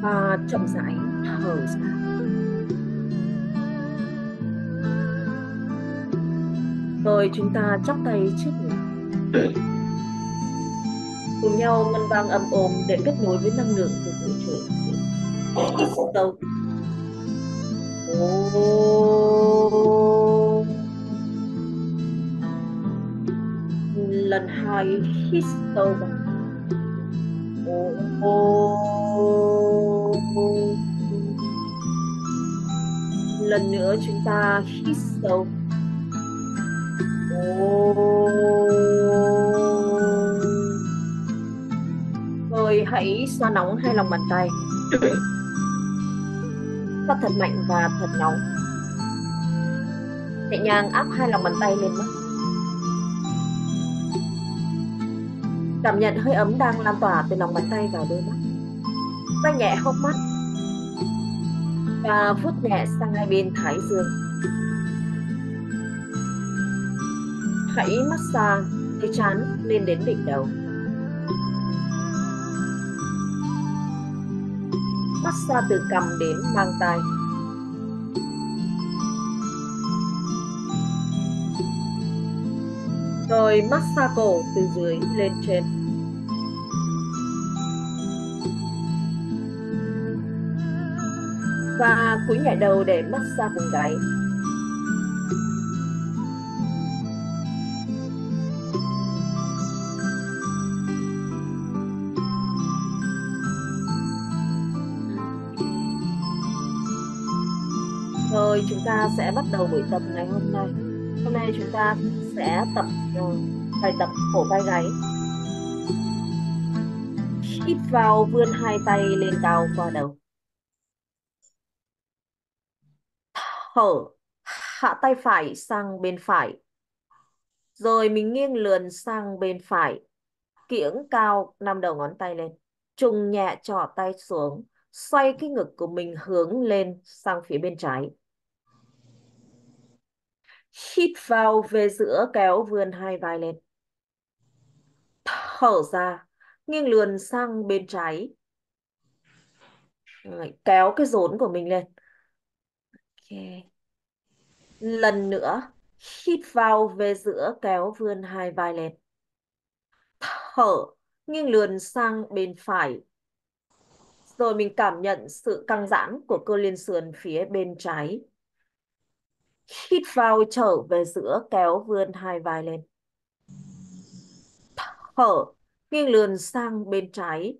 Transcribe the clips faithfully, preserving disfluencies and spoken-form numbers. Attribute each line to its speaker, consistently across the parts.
Speaker 1: và chậm rãi thở ra. Rồi chúng ta chắp tay trước ngực, cùng nhau ngân vang âm ôm để kết nối với năng lượng của vũ trụ. Hít sâu. Ồ. Lần hai, hít sâu vào. Ồ. Lần nữa chúng ta hít sâu. Ồ. Rồi hãy xoa nóng hai lòng bàn tay. Xoa thật mạnh và thật nóng. Nhẹ nhàng áp hai lòng bàn tay lên mắt. Cảm nhận hơi ấm đang lan tỏa từ lòng bàn tay vào đôi mắt. Xoa nhẹ hốc mắt và vuốt nhẹ sang hai bên thái dương. Hãy massage từ trán lên đến đỉnh đầu. Massage từ cằm đến mang tai. Rồi massage cổ từ dưới lên trên. Và cúi nhẹ đầu để massage vùng gáy. Rồi chúng ta sẽ bắt đầu buổi tập ngày hôm nay. Hôm nay chúng ta sẽ tập uh, bài tập cổ vai gáy. Hít vào, vươn hai tay lên cao qua đầu. Thở, hạ tay phải sang bên phải. Rồi mình nghiêng lườn sang bên phải. Kiễng cao năm đầu ngón tay lên. Trùng nhẹ trỏ tay xuống. Xoay cái ngực của mình hướng lên sang phía bên trái. Hít vào về giữa, kéo vươn hai vai lên. Thở ra, nghiêng lườn sang bên trái. Rồi, kéo cái rốn của mình lên. Ok. Lần nữa, hít vào về giữa, kéo vươn hai vai lên. Thở, nghiêng lườn sang bên phải. Rồi mình cảm nhận sự căng giãn của cơ liên sườn phía bên trái. Hít vào, trở về giữa, kéo vươn hai vai lên. Thở, nghiêng lườn sang bên trái.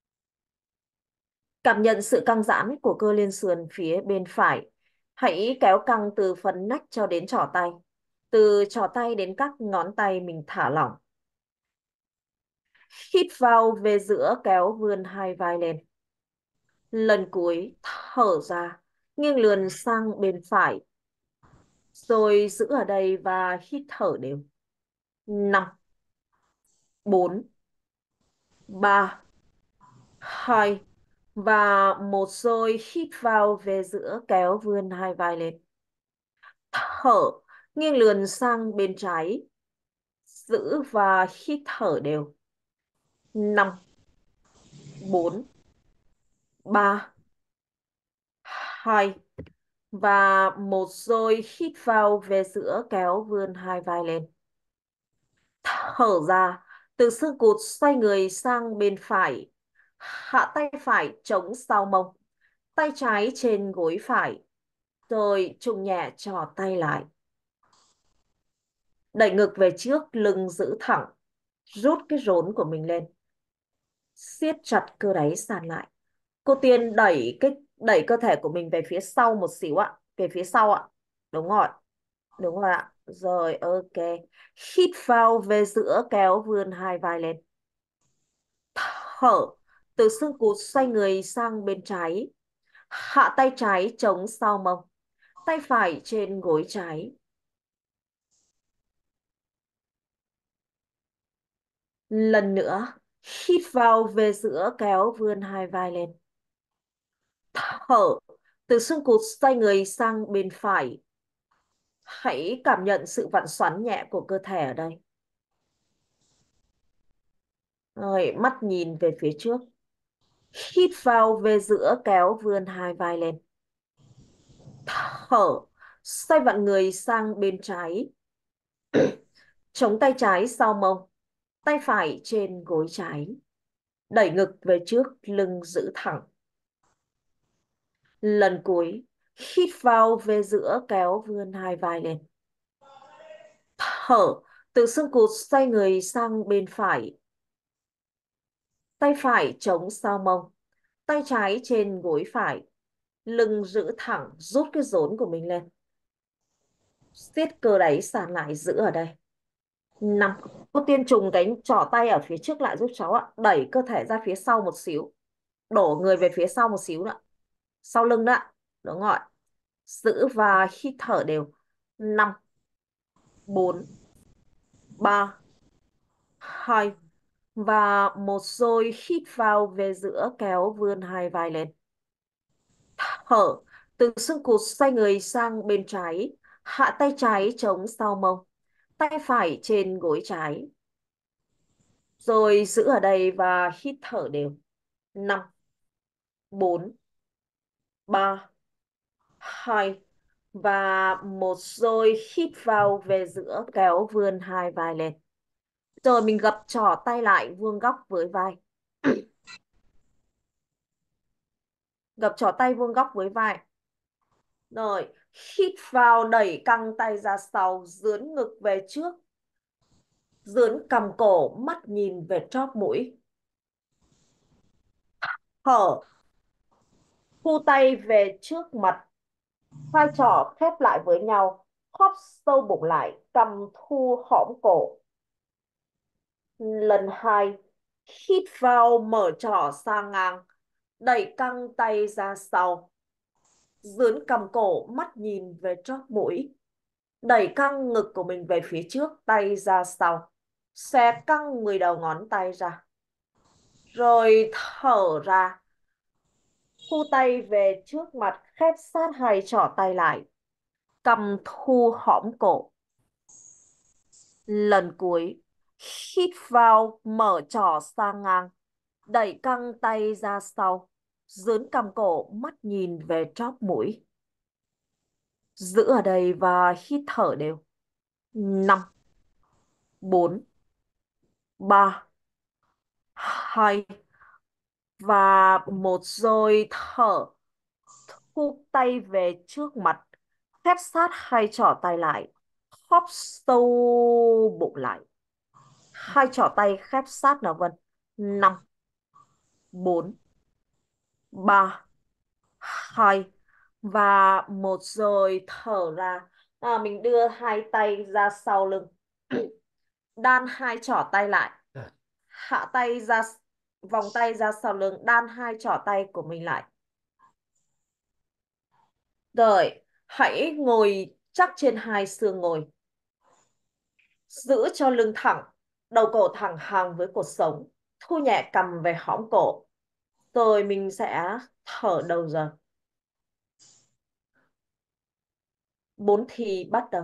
Speaker 1: Cảm nhận sự căng giãn của cơ liên sườn phía bên phải. Hãy kéo căng từ phần nách cho đến trỏ tay. Từ trỏ tay đến các ngón tay mình thả lỏng. Hít vào về giữa, kéo vươn hai vai lên. Lần cuối, thở ra, nghiêng lườn sang bên phải. Rồi giữ ở đây và hít thở đều. Năm, bốn, ba, hai và một. Rồi hít vào về giữa, kéo vươn hai vai lên. Thở, nghiêng lườn sang bên trái. Giữ và hít thở đều. Năm, bốn, ba, hai và một. Rồi hít vào về giữa, kéo vươn hai vai lên. Thở ra, từ xương cụt xoay người sang bên phải. Hạ tay phải chống sau mông. Tay trái trên gối phải. Rồi trùng nhẹ trò tay lại. Đẩy ngực về trước, lưng giữ thẳng. Rút cái rốn của mình lên. Siết chặt cơ đáy sàn lại. Cô Tiên đẩy cái đẩy cơ thể của mình về phía sau một xíu ạ. Về phía sau ạ. Đúng rồi. Đúng rồi ạ. Rồi, ok. Hít vào về giữa, kéo vươn hai vai lên. Thở, từ xương cụt xoay người sang bên trái. Hạ tay trái chống sau mông. Tay phải trên gối trái. Lần nữa, hít vào về giữa, kéo vươn hai vai lên. Thở, từ xương cụt xoay người sang bên phải. Hãy cảm nhận sự vặn xoắn nhẹ của cơ thể ở đây. Rồi, mắt nhìn về phía trước. Hít vào về giữa, kéo vươn hai vai lên. Thở, xoay vặn người sang bên trái. Chống tay trái sau mông, tay phải trên gối trái. Đẩy ngực về trước, lưng giữ thẳng. Lần cuối, hít vào về giữa, kéo vươn hai vai lên. Thở, từ xương cụt xoay người sang bên phải. Tay phải chống sau mông, tay trái trên gối phải. Lưng giữ thẳng, rút cái rốn của mình lên. Siết cơ đáy sàn lại, giữ ở đây. Năm. Cô Tiên trùng cái trỏ tay ở phía trước lại giúp cháu ạ. Đẩy cơ thể ra phía sau một xíu. Đổ người về phía sau một xíu nữa. Sau lưng đó. Đúng rồi. Giữ và hít thở đều. Năm, bốn, ba, hai và một, rồi hít vào về giữa, kéo vươn hai vai lên. Thở, từ xương cụt xoay người sang bên trái. Hạ tay trái chống sau mông, tay phải trên gối trái. Rồi giữ ở đây và hít thở đều. Năm, bốn, ba, hai và một, rồi hít vào về giữa, kéo vươn hai vai lên. Rồi mình gập trỏ tay lại vuông góc với vai. Gập trỏ tay vuông góc với vai. Rồi, hít vào, đẩy căng tay ra sau, dướn ngực về trước. Dướn cằm cổ, mắt nhìn về chóp mũi. Thở, thu tay về trước mặt. Hai trỏ khép lại với nhau, khóp sâu bụng lại, cầm thu hõm cổ. Lần hai, hít vào, mở trỏ sang ngang, đẩy căng tay ra sau. Dướn cằm cổ, mắt nhìn về chóp mũi. Đẩy căng ngực của mình về phía trước, tay ra sau. Xé căng mười đầu ngón tay ra. Rồi thở ra. Thu tay về trước mặt, khép sát hai trỏ tay lại. Cầm thu hõm cổ. Lần cuối, hít vào, mở trỏ sang ngang, đẩy căng tay ra sau. Dướn cằm cổ, mắt nhìn về chóp mũi. Giữ ở đây và hít thở đều. Năm, bốn, ba, hai và một, rồi thở. Thu tay về trước mặt, khép sát hai trỏ tay lại, khóp sâu bụng lại. Hai trỏ tay khép sát nào Vân. Năm, bốn, ba, hai và một, rồi thở ra. À, mình đưa hai tay ra sau lưng. Đan hai trỏ tay lại. Hạ tay ra, vòng tay ra sau lưng, đan hai trỏ tay của mình lại. Rồi, hãy ngồi chắc trên hai xương ngồi. Giữ cho lưng thẳng, đầu cổ thẳng hàng với cột sống. Thu nhẹ cằm về hõm cổ. Rồi mình sẽ thở đầu giờ. Bốn thì bắt đầu.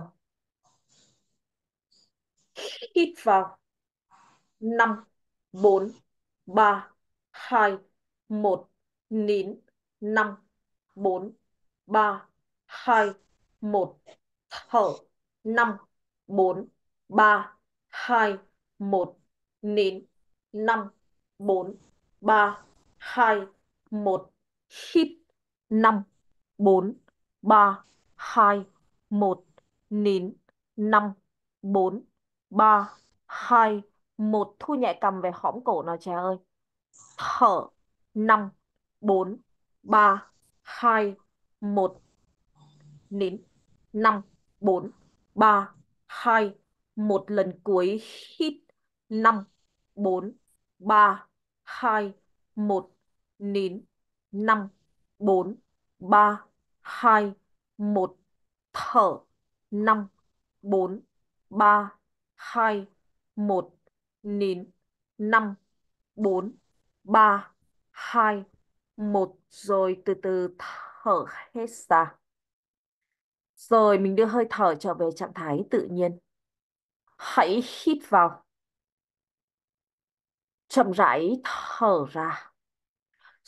Speaker 1: Hít vào. Năm, bốn, ba, hai, một. Nín. Năm, bốn, ba, hai, một. Thở. Năm, bốn, ba, hai, một. Nín. Năm, bốn, ba, hai, một. Hít. Năm, bốn, ba, hai, một. Nín. Năm, bốn, ba, hai, một. Thu nhẹ cằm về hõm cổ nào trẻ ơi. Thở. Năm, bốn, ba, hai, một. Nín. Năm, bốn, ba, hai, một. Lần cuối. Hít. Năm, bốn, ba, hai, một. Nín. Năm, bốn, ba, hai, một. Thở. Năm, bốn, ba, hai, một. Nín. Năm, bốn, ba, hai, một. Rồi từ từ thở hết ra. Rồi mình đưa hơi thở trở về trạng thái tự nhiên. Hãy hít vào. Chậm rãi thở ra.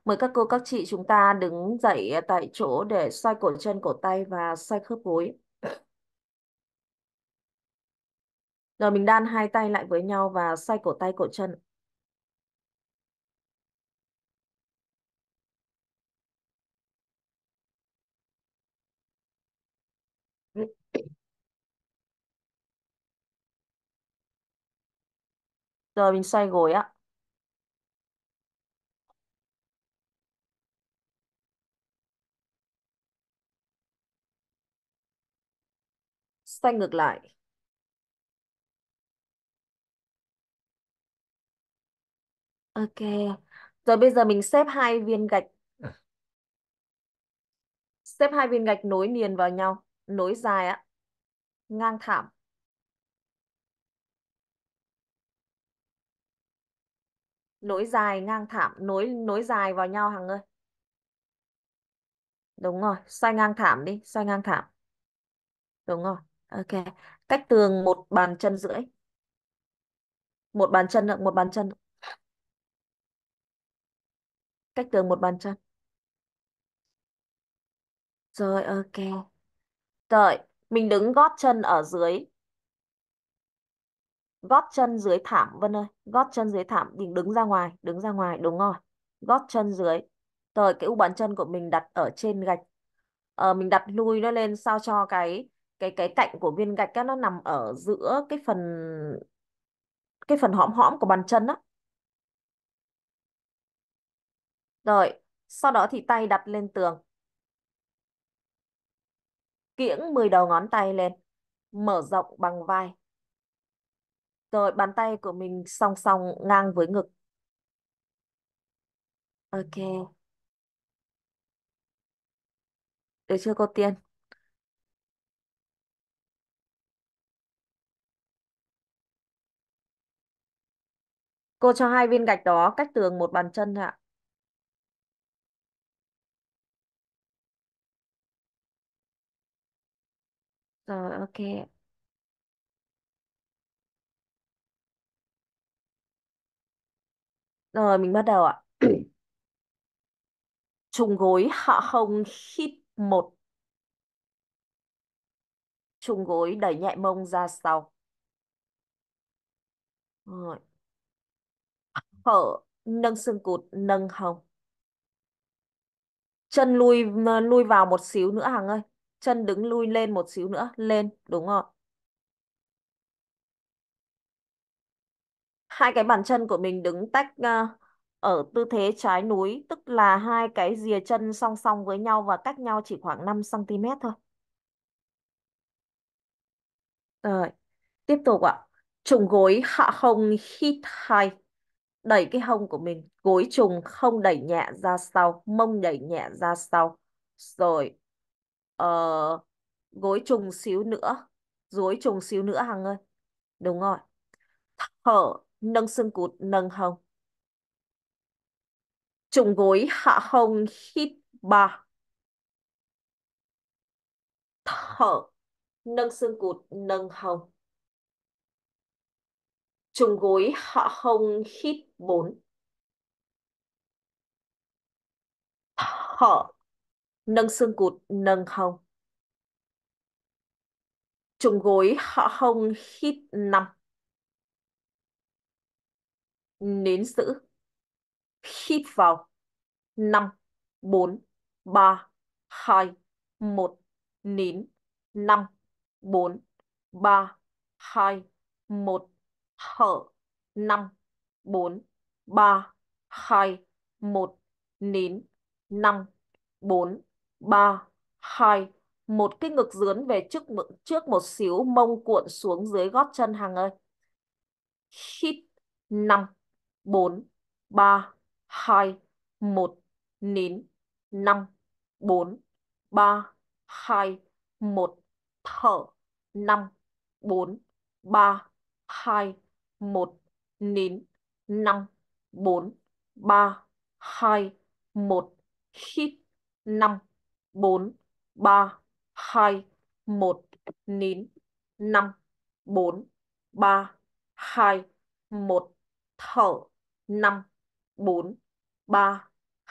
Speaker 1: Mời các cô các chị chúng ta đứng dậy tại chỗ để xoay cổ chân cổ tay và xoay khớp gối. Rồi mình đan hai tay lại với nhau và xoay cổ tay cổ chân. Rồi mình xoay gối ạ. Xoay ngược lại. Ok. Rồi bây giờ mình xếp hai viên gạch, xếp hai viên gạch nối liền vào nhau, nối dài ạ, ngang thảm. Nối dài ngang thảm, nối nối dài vào nhau Hằng ơi. Đúng rồi, xoay ngang thảm đi, xoay ngang thảm. Đúng rồi. Ok. Cách tường một bàn chân rưỡi. Một bàn chân nữa, một bàn chân nữa. Cách tường một bàn chân. Rồi ok. Rồi, mình đứng gót chân ở dưới, gót chân dưới thảm Vân ơi, gót chân dưới thảm, mình đứng ra ngoài, đứng ra ngoài, đúng rồi. Gót chân dưới. Rồi cái u bàn chân của mình đặt ở trên gạch. Ờ, mình đặt lui nó lên sao cho cái cái cái cạnh của viên gạch á, nó nằm ở giữa cái phần cái phần hõm hõm của bàn chân á. Rồi, sau đó thì tay đặt lên tường, kiễng mười đầu ngón tay lên, mở rộng bằng vai. Rồi bàn tay của mình song song ngang với ngực. Ok, được chưa cô Tiên? Cô cho hai viên gạch đó cách tường một bàn chân thôi ạ. Rồi ok. Rồi mình bắt đầu ạ. Trùng gối hạ hông, hít một. Trùng gối đẩy nhẹ mông ra sau. Rồi. Thở, nâng xương cụt, nâng hông. Chân lui lui vào một xíu nữa Hằng ơi. Chân đứng lui lên một xíu nữa, lên, đúng rồi. Hai cái bàn chân của mình đứng tách ờ, ở tư thế trái núi, tức là hai cái rìa chân song song với nhau và cách nhau chỉ khoảng năm xăng ti mét thôi. Rồi, tiếp tục ạ. Trùng gối hạ hông, hít hai. Đẩy cái hông của mình, gối trùng không đẩy nhẹ ra sau, mông đẩy nhẹ ra sau. Rồi, ờ, gối trùng xíu nữa, gối trùng xíu nữa Hằng ơi. Đúng rồi. Thở, nâng xương cụt, nâng hông. Trùng gối hạ hông, hít ba. Thở, nâng xương cụt, nâng hông. Trùng gối hạ hông, hít bốn. Thở, nâng xương cụt, nâng hông. Trùng gối hạ hông, hít năm. Nín giữ. Hít vào. Năm, bốn, ba, hai, một. Nín. Năm, bốn, ba, hai, một. Thở. Năm, bốn, ba, hai, một. Nín. Năm, bốn, ba, hai, một. Cái ngực dướn về trước trước một xíu, mông cuộn xuống dưới gót chân Hằng ơi. Hít. Năm, bốn, ba, hai, một. Nín. Năm, bốn, ba, hai, một. Thở. Năm, bốn, ba, hai, một. Nín. Năm, bốn, ba, hai, một. Hít. Năm, bốn, ba, hai, một. Nín. Năm, bốn, ba, hai, một. Thở. Năm, bốn, ba,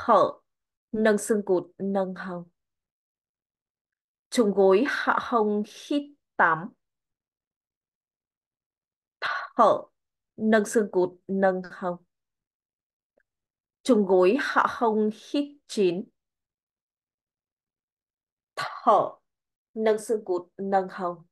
Speaker 1: thở, nâng xương cụt, nâng hông. Trùng gối hạ hông hít tám. Thở, nâng xương cụt, nâng hông. Trùng gối hạ hông hít chín. Thở, nâng xương cụt, nâng hông.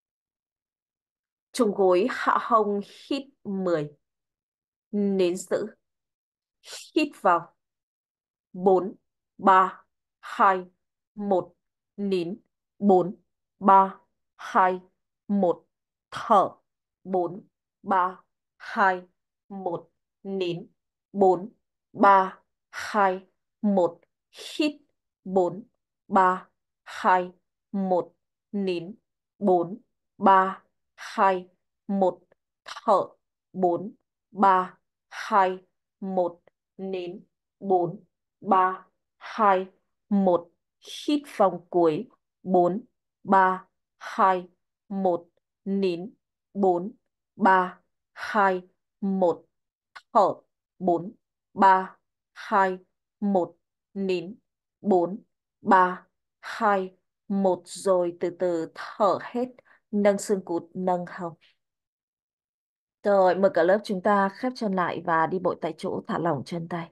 Speaker 1: Trùng gối hạ hông hít mười. Nín giữ. Hít vào. Bốn, ba, hai, một. Nín. Bốn, ba, hai, một. Thở. Bốn, ba, hai, một. Nín. Bốn, ba, hai, một. Hít. Bốn, ba, hai, một. Nín. Bốn, ba, hai, một. Thở. Bốn, ba, hai, một. Nín. Bốn, ba, hai, một. Hít vòng cuối. Bốn, ba, hai, một. Nín. Bốn, ba, hai, một. Thở. Bốn, ba, hai, một. Nín. Bốn, ba, hai, một. Rồi từ từ thở hết. Nâng xương cụt, nâng hông. Rồi, mời cả lớp chúng ta khép chân lại và đi bộ tại chỗ, thả lỏng chân tay.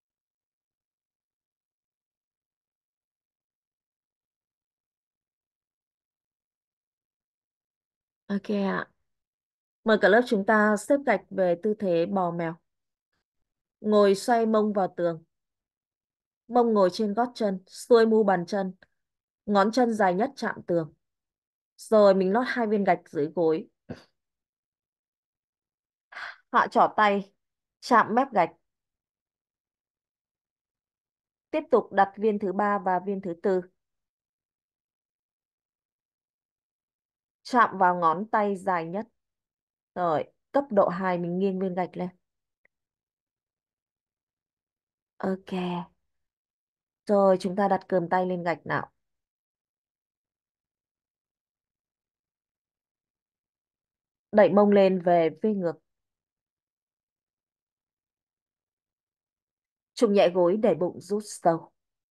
Speaker 1: Ok ạ. Mời cả lớp chúng ta xếp gạch về tư thế bò mèo. Ngồi xoay mông vào tường. Mông ngồi trên gót chân, xuôi mu bàn chân. Ngón chân dài nhất chạm tường. Rồi mình lót hai viên gạch dưới gối. Hạ trỏ tay, chạm mép gạch. Tiếp tục đặt viên thứ ba và viên thứ tư. Chạm vào ngón tay dài nhất. Rồi, cấp độ hai mình nghiêng viên gạch lên. Ok. Rồi chúng ta đặt cườm tay lên gạch nào. Đẩy mông lên về V ngược. Trùng nhẹ gối để bụng rút sâu.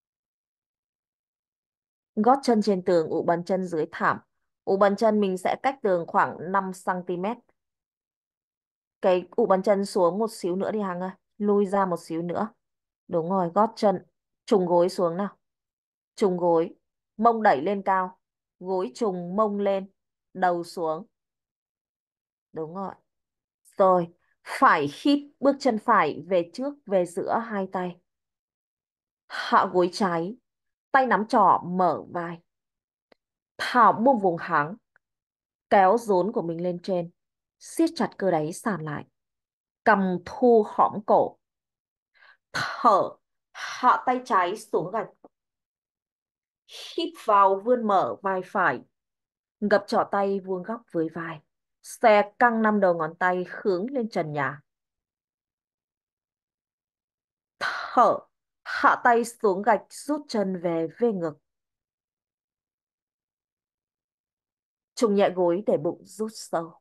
Speaker 1: Gót chân trên tường, ụ bàn chân dưới thảm. Ụ bàn chân mình sẽ cách tường khoảng năm xăng ti mét. Cái ụ bàn chân xuống một xíu nữa đi Hằng ơi. Lui ra một xíu nữa. Đúng rồi, gót chân. Trùng gối xuống nào. Trùng gối. Mông đẩy lên cao. Gối trùng mông lên. Đầu xuống. Đúng rồi. Rồi. Phải hít bước chân phải về trước, về giữa hai tay. Hạ gối trái. Tay nắm trỏ mở vai. Thả buông vùng háng. Kéo rốn của mình lên trên. Siết chặt cơ đáy sàn lại. Cầm thu hõm cổ. Thở. Hạ tay trái xuống gạch. Hít vào vươn mở vai phải. Gập trỏ tay vuông góc với vai. Xòe căng năm đầu ngón tay hướng lên trần nhà. Thở. Hạ tay xuống gạch, rút chân về V ngực. Trùng nhẹ gối để bụng rút sâu.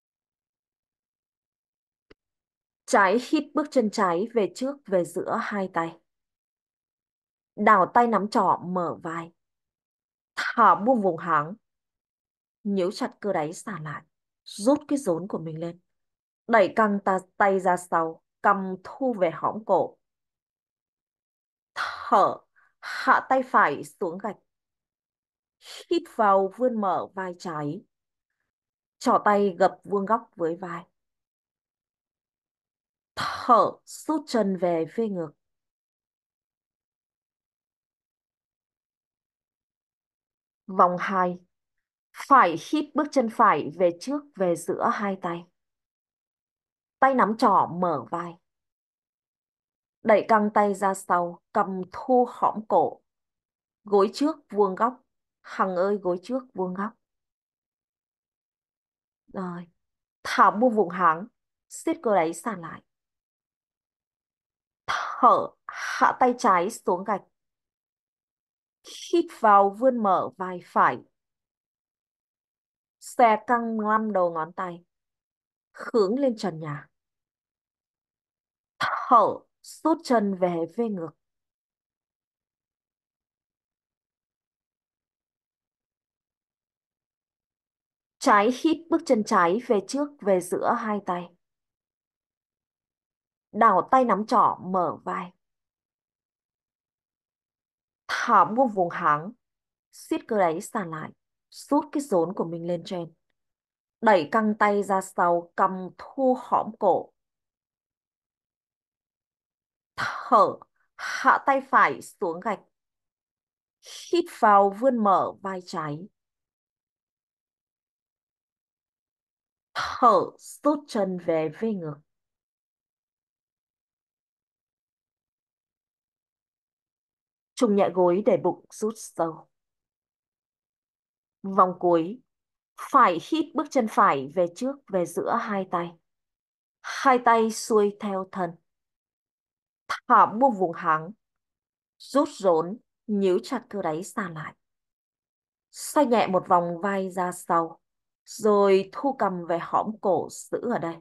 Speaker 1: Trái hít bước chân trái về trước, về giữa hai tay. Đảo tay nắm trỏ mở vai. Thả buông vùng háng. Nhíu chặt cơ đáy xả lại. Rút cái rốn của mình lên. Đẩy căng ta tay ra sau. Cầm thu về hõm cổ. Thở. Hạ tay phải xuống gạch. Hít vào vươn mở vai trái. Trỏ tay gập vuông góc với vai. Thở. Rút chân về V ngược. Vòng hai. Phải hít bước chân phải về trước, về giữa hai tay. Tay nắm trỏ mở vai. Đẩy căng tay ra sau, cầm thu hõm cổ. Gối trước vuông góc. Hằng ơi, gối trước vuông góc. Rồi. Thả buông vùng háng. Siết cơ đáy sàn lại. Thở. Hạ tay trái xuống gạch. Hít vào vươn mở vai phải. Xòe căng năm đầu ngón tay. Hướng lên trần nhà. Thở. Rút chân về V ngược. Trái hít bước chân trái về trước về giữa hai tay. Đảo tay nắm trỏ mở vai. Thả buông vùng háng. Siết cơ đáy sàn lại. Rút cái rốn của mình lên trên. Đẩy căng tay ra sau, cầm thu hõm cổ. Thở, hạ tay phải xuống gạch. Hít vào vươn mở vai trái. Thở, rút chân về về ngược. Trùng nhẹ gối để bụng rút sâu. Vòng cuối. Phải hít bước chân phải về trước về giữa hai tay. Hai tay xuôi theo thân. Thả buông vùng háng. Rút rốn, nhíu chặt cơ đáy sàn lại. Xoay nhẹ một vòng vai ra sau. Rồi thu cầm về hõm cổ giữ ở đây.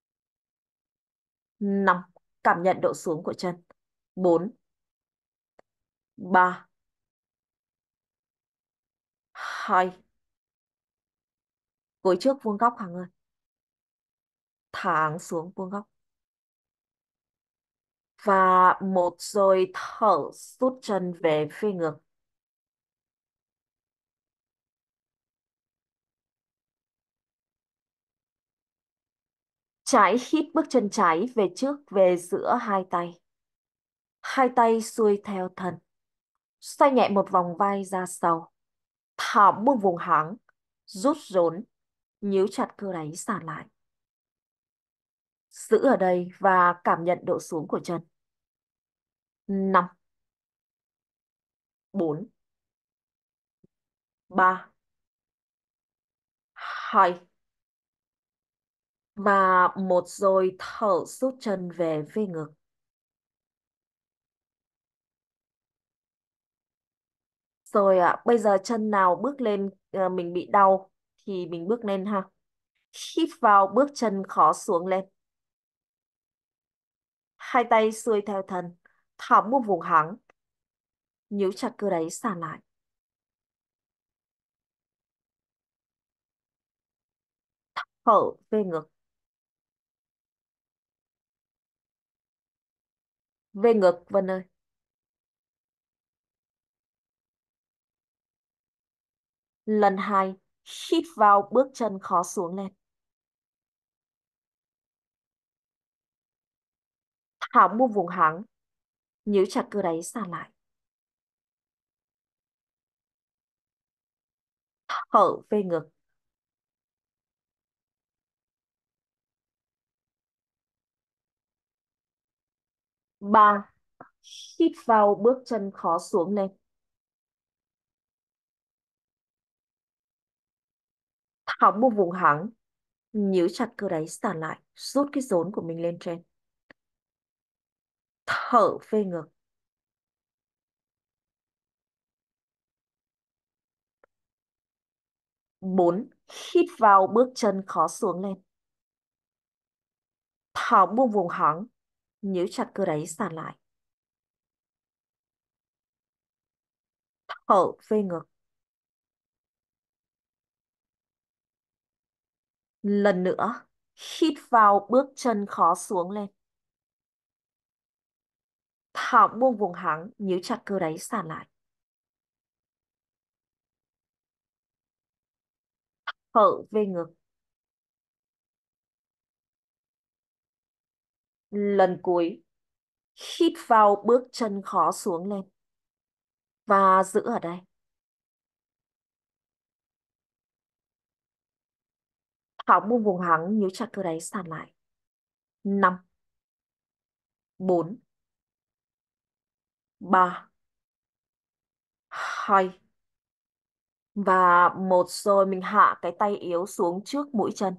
Speaker 1: Năm. Cảm nhận độ xuống của chân. Bốn. Ba. Hai. Gối trước vuông góc Hằng ơi. Thẳng xuống vuông góc. Và một rồi thở rút chân về phía ngược. Trái hít bước chân trái về trước về giữa hai tay. Hai tay xuôi theo thân. Xoay nhẹ một vòng vai ra sau. Thả buông vùng háng. Rút rốn. Nhíu chặt cơ đáy sàn lại. Giữ ở đây và cảm nhận độ xuống của chân. Năm. Bốn. Ba. Hai. Và một rồi thở rút chân về về ngực. Rồi ạ, bây giờ chân nào bước lên ờ, mình bị đau thì mình bước lên ha. Hít vào bước chân khó xuống lên. Hai tay xuôi theo thân. Thả một vùng háng. Nhíu chặt cơ đáy sàn lại. Thở về ngực. Về ngực Vân ơi. Lần hai. Hít vào bước chân khó xuống lên. Thả một vùng háng. Nhíu chặt cơ đáy sàn lại. Thở về ngực. Ba. Hít vào bước chân khó xuống lên. Thả một vùng háng. Nhíu chặt cơ đáy sàn lại. Rút cái rốn của mình lên trên. Thở về ngực. Bốn. Hít vào bước chân khó xuống lên. Thả buông vùng háng. Nhíu chặt cơ đáy sàn lại. Thở về ngực. Lần nữa. Hít vào bước chân khó xuống lên. Thả buông vùng háng. Nhíu chặt cơ đáy sàn lại. Thở về ngực. Lần cuối. Hít vào bước chân khó xuống lên. Và giữ ở đây. Thả buông vùng háng. Nhíu chặt cơ đáy sàn lại. Năm. Bốn. Ba. Hai. Và một rồi mình hạ cái tay yếu xuống trước mũi chân.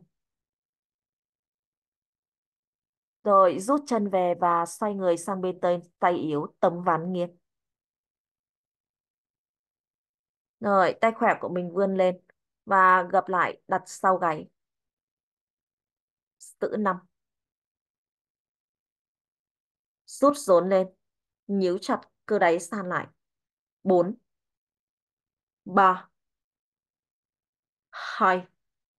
Speaker 1: Rồi rút chân về và xoay người sang bên tay, tay yếu tấm ván nghiêng. Rồi tay khỏe của mình vươn lên và gập lại đặt sau gáy. Giữ năm. Rút rốn lên. Nhíu chặt cơ đáy sàn lại. Bốn. Ba. Hai.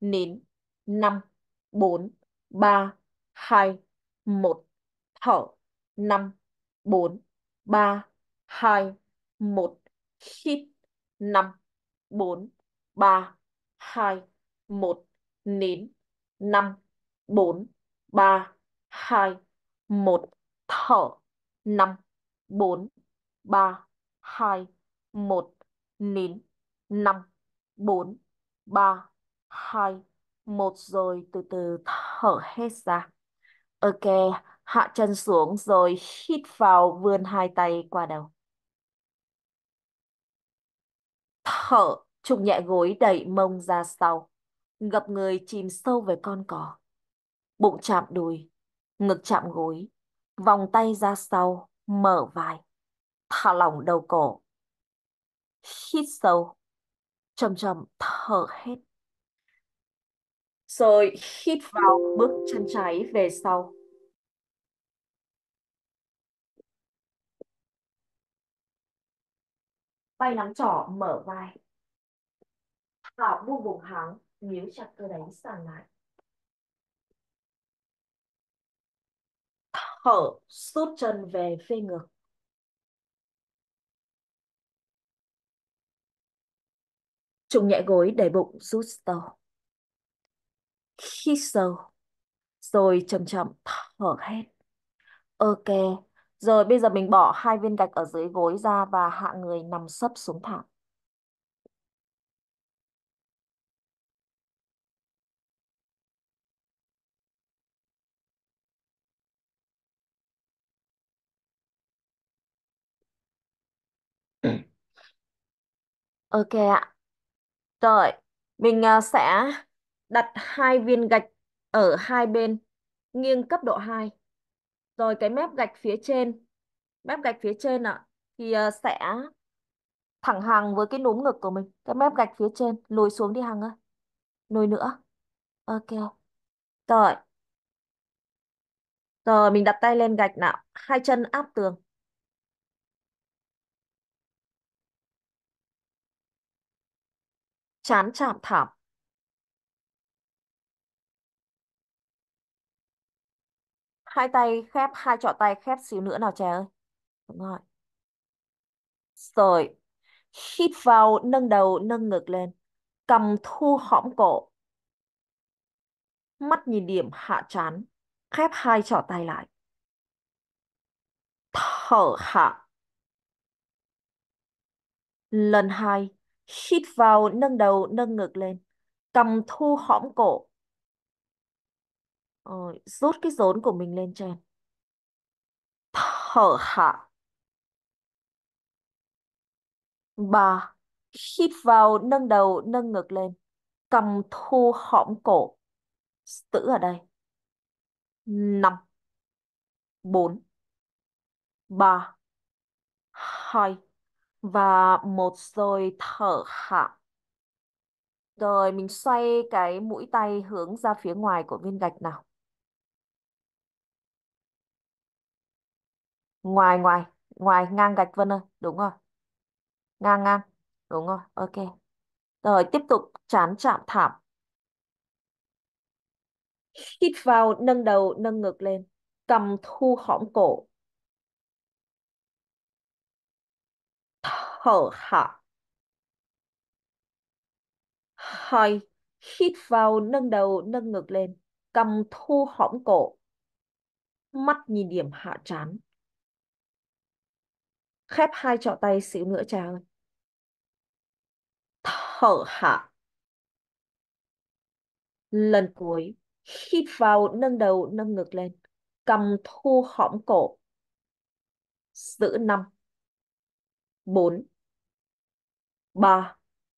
Speaker 1: nín. Năm, bốn, ba, hai, một. Thở. Năm, bốn, ba, hai, một. Hít. Năm, bốn, ba, hai, một. Nín. Năm, bốn, ba, hai, một. Thở. Năm, bốn, ba, hai, một. Nín. Năm, bốn, ba, hai, một. Rồi từ từ thở hết ra. Ok, hạ chân xuống rồi hít vào, vươn hai tay qua đầu. Thở, trùng nhẹ gối, đẩy mông ra sau. Gập người chìm sâu về con cò. Bụng chạm đùi, ngực chạm gối. Vòng tay ra sau, mở vai. Thả lỏng đầu cổ. Hít sâu, chậm chậm thở hết. Rồi hít vào, bước chân trái về sau. Tay nắm trỏ, mở vai. Thả buông vùng háng, níu chặt cơ đánh sàn lại. Thở, rút chân về phía ngược. Trùng nhẹ gối, đẩy bụng rút sâu. Hít sâu, rồi chậm chậm thở hết. Ok, rồi bây giờ mình bỏ hai viên gạch ở dưới gối ra và hạ người nằm sấp xuống thảm. Ok ạ. Rồi, mình à, sẽ đặt hai viên gạch ở hai bên, nghiêng cấp độ hai. Rồi cái mép gạch phía trên, mép gạch phía trên ạ, thì à, sẽ thẳng hàng với cái núm ngực của mình. Cái mép gạch phía trên, lùi xuống đi Hằng ơi. Lùi nữa. Ok. Rồi, rồi mình đặt tay lên gạch nào. Hai chân áp tường. Trán chạm thảm. Hai tay khép, hai trỏ tay khép xíu nữa nào trẻ ơi. Đúng rồi. Rồi, hít vào, nâng đầu, nâng ngực lên. Cầm thu hõm cổ. Mắt nhìn điểm hạ trán. Khép hai trỏ tay lại. Thở hạ. Lần hai, hít vào, nâng đầu, nâng ngực lên. Cầm thu hõm cổ. Rồi, rút cái rốn của mình lên trên. Thở hạ. Ba, hít vào, nâng đầu, nâng ngực lên. Cầm thu hõm cổ. Giữ ở đây. Năm, bốn, ba, hai và một. Rồi thở hạ. Rồi mình xoay cái mũi tay hướng ra phía ngoài của viên gạch nào. Ngoài, ngoài, ngoài, ngang gạch Vân ơi. Đúng rồi. Ngang, ngang. Đúng rồi. Ok. Rồi tiếp tục trán chạm thảm. Hít vào, nâng đầu, nâng ngực lên. Cầm thu hõm cổ. Thở hạ. Hai, hít vào, nâng đầu, nâng ngực lên. Cầm thu hõm cổ. Mắt nhìn điểm hạ trán. Khép hai trỏ tay xíu nữa cha ơi. Thở hạ. Lần cuối, hít vào, nâng đầu, nâng ngực lên. Cầm thu hõm cổ. Giữ năm, bốn, ba,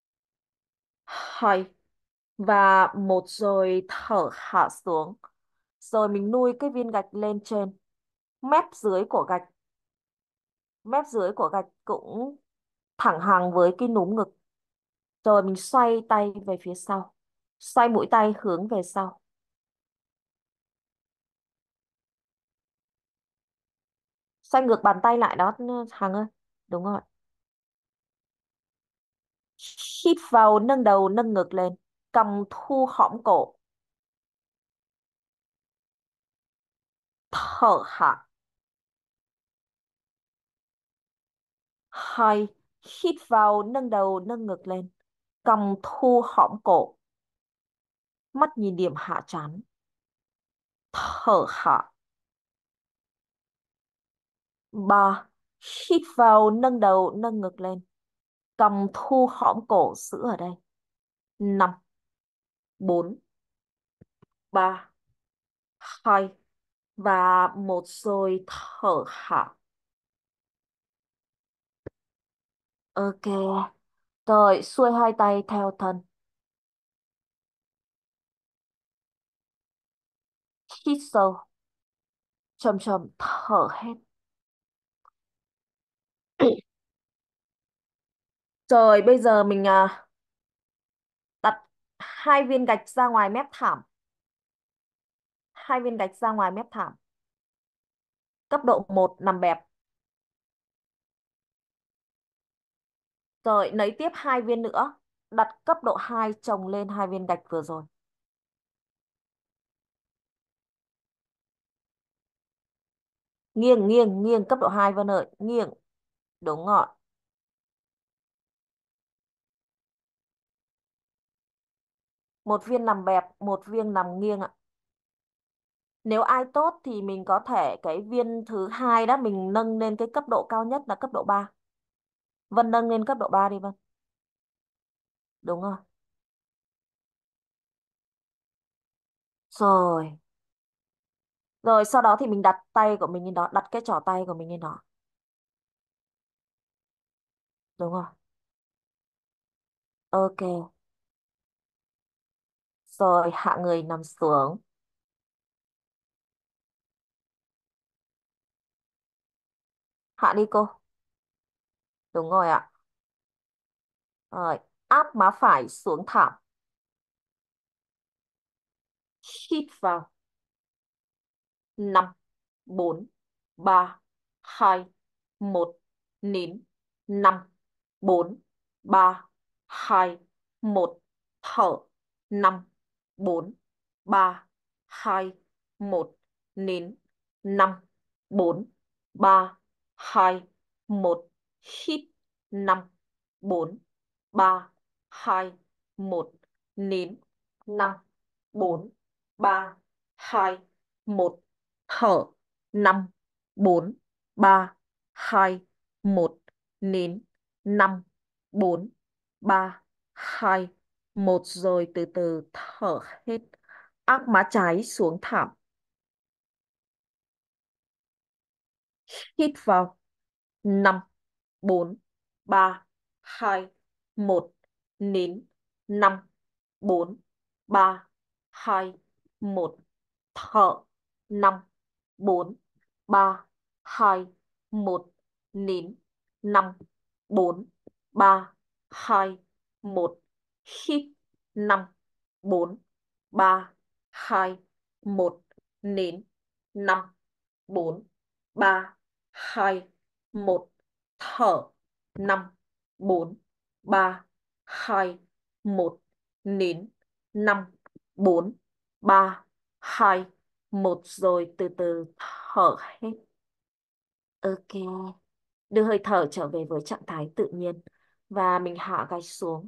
Speaker 1: hai và một. Rồi thở hạ xuống. Rồi mình nuôi cái viên gạch lên trên. Mép dưới của gạch, mép dưới của gạch cũng thẳng hàng với cái núm ngực. Rồi mình xoay tay về phía sau. Xoay mũi tay hướng về sau. Xoay ngược bàn tay lại đó Hằng ơi. Đúng rồi. Hít vào, nâng đầu, nâng ngực lên. cầm thu hõm cổ, thở hạ. Hai, hít vào nâng đầu nâng ngực lên, cầm thu hõm cổ, mắt nhìn điểm hạ trán, thở hạ. Ba, hít vào nâng đầu nâng ngực lên, cầm thu hõm cổ giữ ở đây. Năm, bốn, ba, hai và một rồi thở hạ. Ok. Rồi xuôi hai tay theo thân. Hít sâu. Chậm chậm thở hết. Rồi bây giờ mình à, đặt hai viên gạch ra ngoài mép thảm. Hai viên gạch ra ngoài mép thảm. Cấp độ một nằm bẹp. Rồi lấy tiếp hai viên nữa. Đặt cấp độ hai chồng lên hai viên gạch vừa rồi. Nghiêng nghiêng nghiêng cấp độ hai Vân ơi. Nghiêng. Đúng rồi. Một viên nằm bẹp, một viên nằm nghiêng ạ. Nếu ai tốt thì mình có thể cái viên thứ hai đó mình nâng lên cái cấp độ cao nhất là cấp độ ba. Vân nâng lên cấp độ ba đi Vân. Đúng rồi. Rồi. Rồi sau đó thì mình đặt tay của mình lên đó, đặt cái trỏ tay của mình lên đó. Đúng rồi. Ok. Rồi hạ người nằm xuống. Hạ đi cô. Đúng rồi ạ. Rồi, áp má phải xuống thảm. Hít vào. Năm, bốn, ba, hai, một. Nín. Năm, bốn, ba, hai, một. Thở. Năm, bốn, ba, hai, một. Nín. Năm, bốn, ba, hai, một. Hít. Năm, bốn, ba, hai, một. Nín. Năm, bốn, ba, hai, một. Thở. Năm, bốn, ba, hai, một. Nín. Năm, bốn, ba, hai, một. Rồi từ từ thở hết. Áp má trái xuống thảm. Hít vào. Năm, bốn, ba, hai, một. Nín. Năm, bốn, ba, hai, một. Thở. Năm, bốn, ba, hai, một. Nín. Năm, bốn, ba, hai, một. Hít. Năm, bốn, ba, hai, một. Nín. Năm, bốn, ba, hai, một. Thở. Năm, bốn, ba, hai, một. Nín. Năm, bốn, ba, hai, một. Rồi từ từ thở hết. Ok. Đưa hơi thở trở về với trạng thái tự nhiên. Và mình hạ gạch xuống.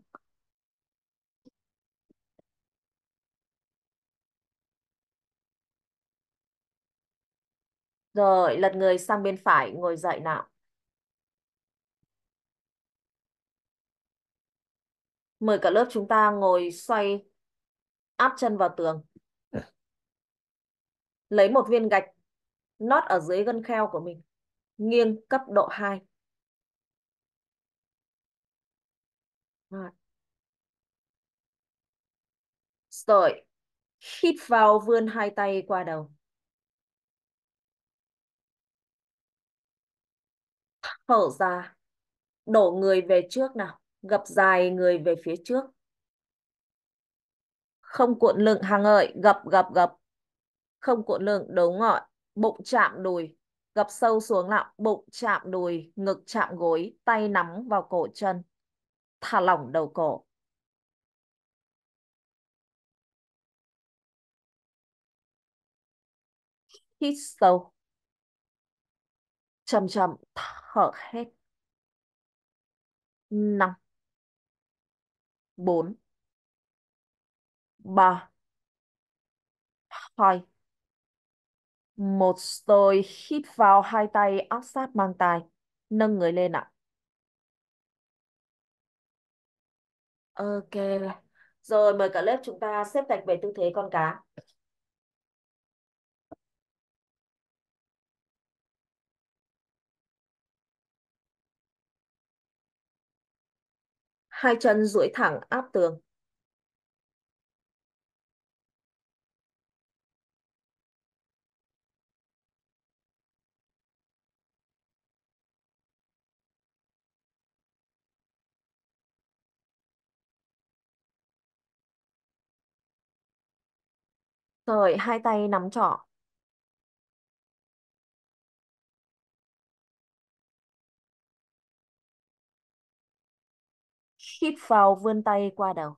Speaker 1: Rồi lật người sang bên phải, ngồi dậy nào. Mời cả lớp chúng ta ngồi xoay, áp chân vào tường. Lấy một viên gạch nót ở dưới gân kheo của mình. Nghiêng cấp độ hai. Rồi. Rồi. Hít vào vươn hai tay qua đầu. Thở ra. Đổ người về trước nào. Gập dài người về phía trước. Không cuộn lưng Hằng ơi. Gập gập gập. Không cuộn lưng. Đúng rồi. Bụng chạm đùi. Gập sâu xuống nào. Bụng chạm đùi. Ngực chạm gối. Tay nắm vào cổ chân. Thả lỏng đầu cổ. Hít sâu, chậm chậm thở hết. Năm, bốn, ba, hai, một. Rồi hít vào hai tay áp sát mang tai. Nâng người lên ạ. Ok. Rồi mời cả lớp chúng ta xếp gạch về tư thế con cá. Hai chân duỗi thẳng áp tường. Rồi hai tay nắm trỏ. Hít vào vươn tay qua đầu.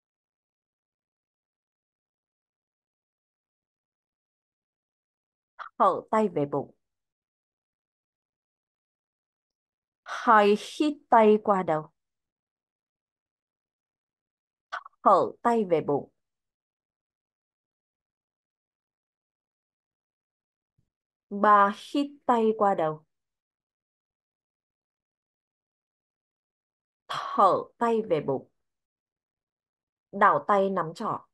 Speaker 1: Thở tay về bụng. Hai, hít tay qua đầu. Thở tay về bụng. Ba, hít tay qua đầu. Thở tay về bụng. Đảo tay nắm trỏ.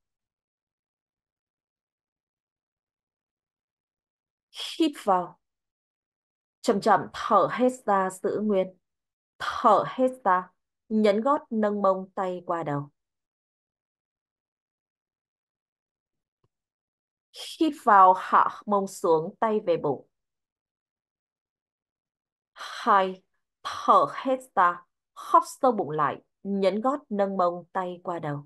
Speaker 1: Hít vào. Chậm chậm thở hết ra giữ nguyên. Thở hết ra. Nhấn gót nâng mông tay qua đầu. Hít vào hạ mông xuống tay về bụng. Hai, thở hết ra. Hóp sâu bụng lại. Nhấn gót nâng mông tay qua đầu.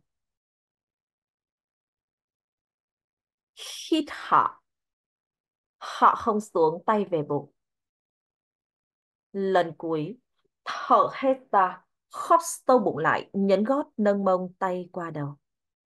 Speaker 1: Hít hạ. Hạ không xuống tay về bụng. Lần cuối. Thở hết ra. Hóp sâu bụng lại. Nhấn gót nâng mông tay qua đầu.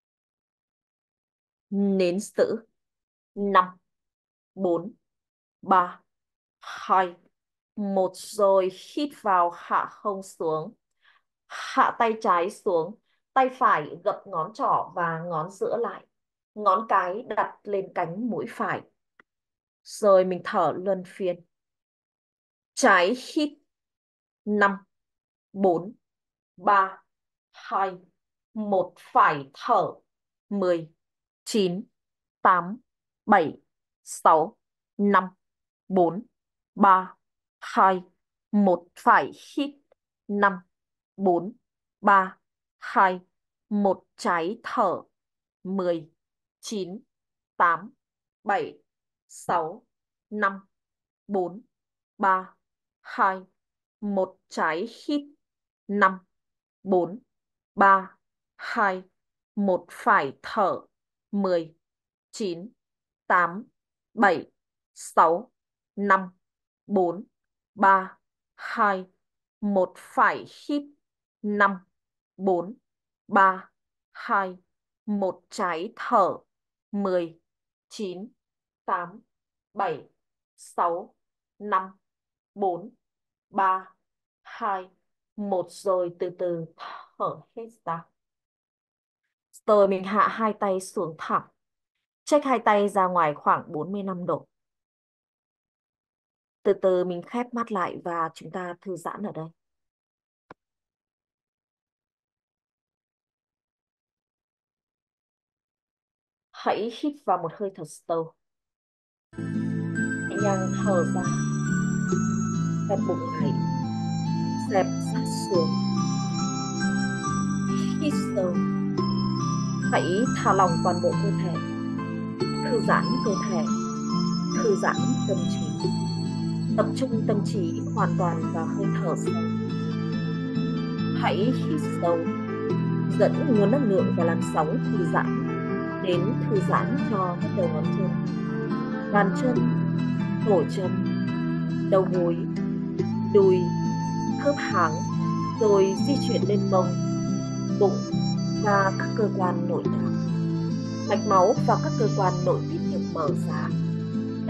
Speaker 1: Nín giữ. Năm, bốn, ba, hai, một. Rồi hít vào hạ không xuống. Hạ tay trái xuống. Tay phải gập ngón trỏ và ngón giữa lại. Ngón cái đặt lên cánh mũi phải. Rồi mình thở luân phiên. Trái hít. Năm, bốn, ba, hai, một. Phải thở. Mười, chín, tám, bảy, sáu, năm, bốn, ba, hai, một. Phải hít. Năm, bốn, ba, hai, một. Trái thở. Mười, chín, tám, bảy, sáu, năm, bốn, ba, hai, một. Trái hít. Năm, bốn, ba, hai, một. Phải thở. Mười, chín, tám, bảy, sáu, năm, bốn, ba, hai, một. Phải hít. Năm, bốn, ba, hai, một. Trái thở. Mười, chín, tám, bảy, sáu, năm, bốn, ba, hai, một. Rồi từ từ thở hết ra. Rồi mình hạ hai tay xuống thẳng. Chếch hai tay ra ngoài khoảng bốn mươi lăm độ. Từ từ mình khép mắt lại và chúng ta thư giãn ở đây. Hãy hít vào một hơi thật sâu. Nhẹ nhàng thở ra. Ép bụng lại. Xẹp sát xuống. Hít sâu. Hãy thả lỏng toàn bộ cơ thể. Thư giãn cơ thể. Thư giãn tâm trí. Tập trung tâm trí hoàn toàn vào hơi thở sâu. Hãy hít sâu. Dẫn nguồn năng lượng và làn sóng thư giãn đến thư giãn cho các đầu ngón chân, bàn chân, cổ chân, đầu gối, đùi, khớp háng, rồi di chuyển lên mông, bụng và các cơ quan nội tạng. Mạch máu và các cơ quan nội tiết được mở ra,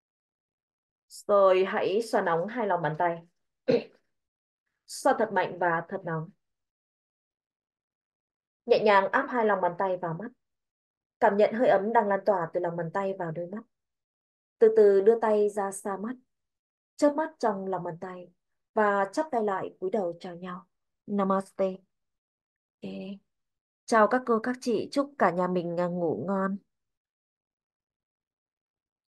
Speaker 1: Rồi hãy xoa nóng hai lòng bàn tay. Xoa thật mạnh và thật nóng. Nhẹ nhàng áp hai lòng bàn tay vào mắt. Cảm nhận hơi ấm đang lan tỏa từ lòng bàn tay vào đôi mắt. Từ từ đưa tay ra xa mắt. Chớp mắt trong lòng bàn tay. Và chắp tay lại cúi đầu chào nhau. Namaste. Ok. Chào các cô các chị. Chúc cả nhà mình à, ngủ ngon.